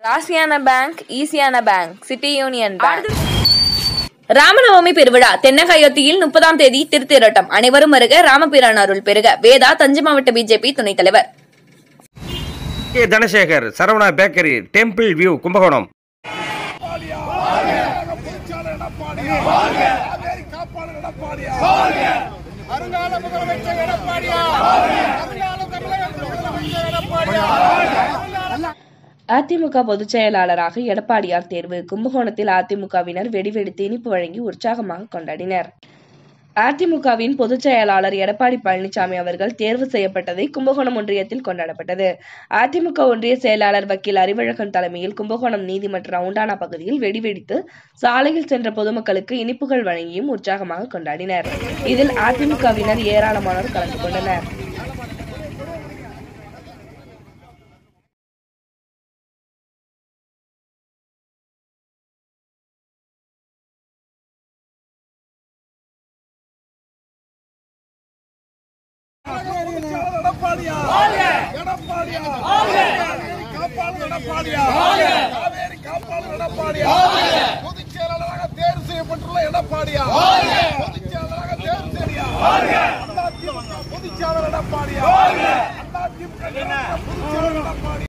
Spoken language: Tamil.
ராசியான பேங்க், ஈசியான bank, City Union Bank. Ramanavami பெருவிழா தென்னகையொத்தியில் 30ஆம் தேதி திருத்தேரோட்டம். அனைவரும் வருக, ராமபிரான் அருள் பெருக. வேதா, தஞ்சை மாவட்ட பிஜேபி துணைத் தலைவர். Dhanasekar, Saravana bakery, temple view, Kumbakonam. AIADMK பொதுச் செயலாளராக எடப்பாடியார் தேர்வு. கும்பகோணத்தில் அதிமுகவினர் வெடிவெடித்து இனிப்பு வழங்கி உற்சாகமாக கொண்டாடினர். அதிமுகவின் பொதுச் செயலாளர் எடப்பாடி பழனிசாமி அவர்கள் தேர்வு செய்யப்பட்டதை கும்பகோணம் ஒன்றியத்தில் கொண்டாடப்பட்டது. அதிமுக ஒன்றிய செயலாளர் வக்கீல் அறிவழகன் தலைமையில் கும்பகோணம் நீதிமன்ற ரவுண்டானா பகுதியில் வெடிவெடித்து சாலையில் சென்ற பொதுமக்களுக்கு இனிப்புகள் வழங்கியும் உற்சாகமாக கொண்டாடினர். இதில் அதிமுகவினர் ஏராளமானோர் கலந்து கொண்டனர். தேர்வு செய்யப்பட்டுள்ள எடப்பாடியா